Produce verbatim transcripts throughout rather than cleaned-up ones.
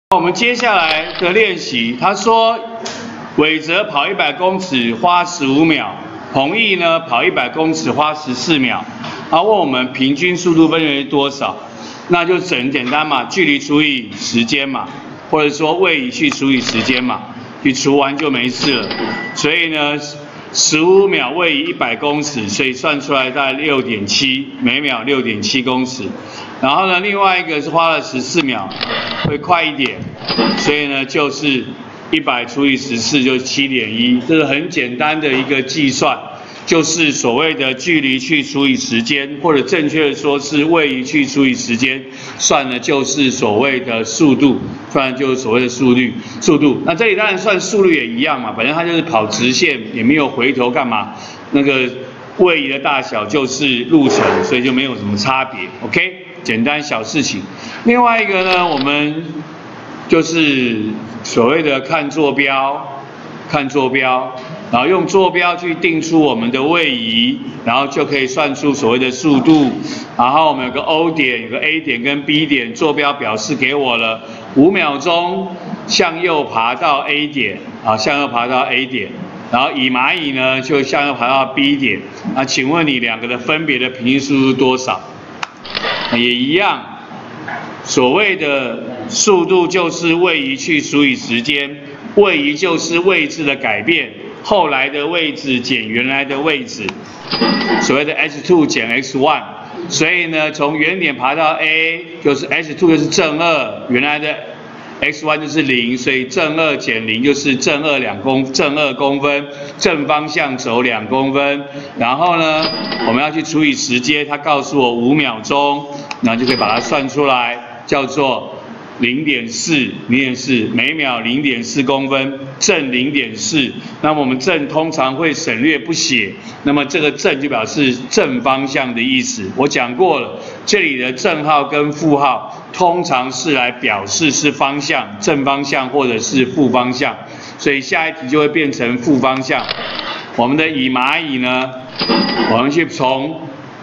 我们接下来的练习，他说伟哲跑一百公尺花十五秒，彭毅呢跑一百公尺花十四秒。他问我们平均速度分别是多少？那就很简单嘛，距离除以时间嘛，或者说位移去除以时间嘛，去除完就没事了。所以呢，十五秒位移一百公尺，所以算出来大概六点七，每秒六点七公尺。然后呢，另外一个是花了十四秒，会快一点，所以呢就是一百除以十四就是七点一，这是很简单的一个计算，就是所谓的距离去除以时间，或者正确的说是位移去除以时间，算的就是所谓的速度，算的就是所谓的速率速度。那这里当然算速率也一样嘛，反正它就是跑直线，也没有回头干嘛，那个位移的大小就是路程，所以就没有什么差别 ，OK。简单小事情。另外一个呢，我们就是所谓的看坐标，看坐标，然后用坐标去定出我们的位移，然后就可以算出所谓的速度。然后我们有个 O 点，有个 A 点跟 B 点，坐标表示给我了五秒钟向右爬到 A 点，啊，向右爬到 A 点。然后以蚂蚁呢就向右爬到 B 点。那请问你两个的分别的平均速度多少？也一样，所谓的速度就是位移去除以时间，位移就是位置的改变，后来的位置减原来的位置，所谓的 x 二 减 x 一，所以呢，从原点爬到 A 就是 x 二 就是正二，原来的 x 一 就是零，所以正二减零就是正二两公正二公分，正方向走两公分。然后呢，我们要去除以时间，他告诉我五秒钟，然后就可以把它算出来，叫做零点四，零点四每秒零点四公分，正零点四。那么我们正通常会省略不写，那么这个正就表示正方向的意思。我讲过了，这里的正号跟负号通常是来表示是方向，正方向或者是负方向，所以下一题就会变成负方向。我们的以蚂蚁呢，我们去从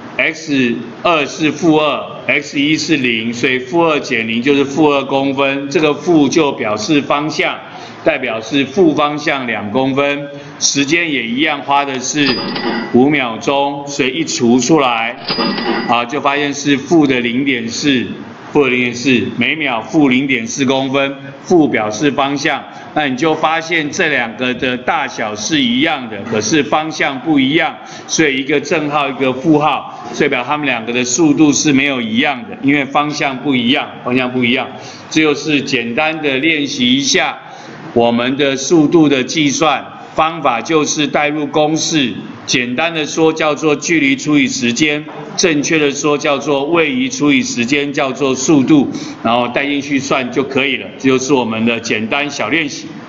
x 二 是负二 ，x 一 是零，所以负二减零就是负二公分，这个负就表示方向，代表是负方向两公分，时间也一样，花的是五秒钟，所以一除出来，啊，就发现是负的零点四。负零点四，每秒负零点四公分，负表示方向，那你就发现这两个的大小是一样的，可是方向不一样，所以一个正号一个负号，代表它们两个的速度是没有一样的，因为方向不一样，方向不一样。这就是简单的练习一下我们的速度的计算方法，就是带入公式。简单的说叫做距离除以时间，正确的说叫做位移除以时间，叫做速度，然后带进去算就可以了。这就是我们的简单小练习。